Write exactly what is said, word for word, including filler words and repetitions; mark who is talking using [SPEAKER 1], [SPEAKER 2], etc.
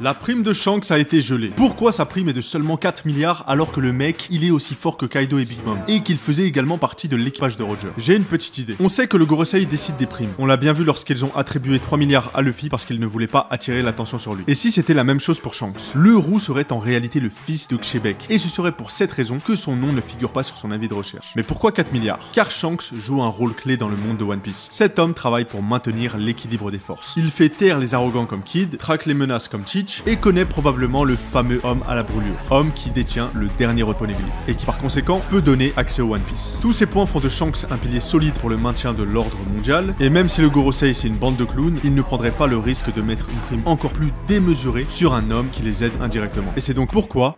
[SPEAKER 1] La prime de Shanks a été gelée. Pourquoi sa prime est de seulement quatre milliards alors que le mec, il est aussi fort que Kaido et Big Mom et qu'il faisait également partie de l'équipage de Roger? J'ai une petite idée. On sait que le Gorosei décide des primes. On l'a bien vu lorsqu'ils ont attribué trois milliards à Luffy parce qu'ils ne voulaient pas attirer l'attention sur lui. Et si c'était la même chose pour Shanks? Le roux serait en réalité le fils de Xebec et ce serait pour cette raison que son nom ne figure pas sur son avis de recherche. Mais pourquoi quatre milliards? Car Shanks joue un rôle clé dans le monde de One Piece. Cet homme travaille pour maintenir l'équilibre des forces. Il fait taire les arrogants comme Kid, traque les menaces comme Teach et connaît probablement le fameux homme à la brûlure, homme qui détient le dernier poneglyphe et qui par conséquent peut donner accès au One Piece. Tous ces points font de Shanks un pilier solide pour le maintien de l'ordre mondial et même si le Gorosei c'est une bande de clowns, il ne prendrait pas le risque de mettre une prime encore plus démesurée sur un homme qui les aide indirectement. Et c'est donc pourquoi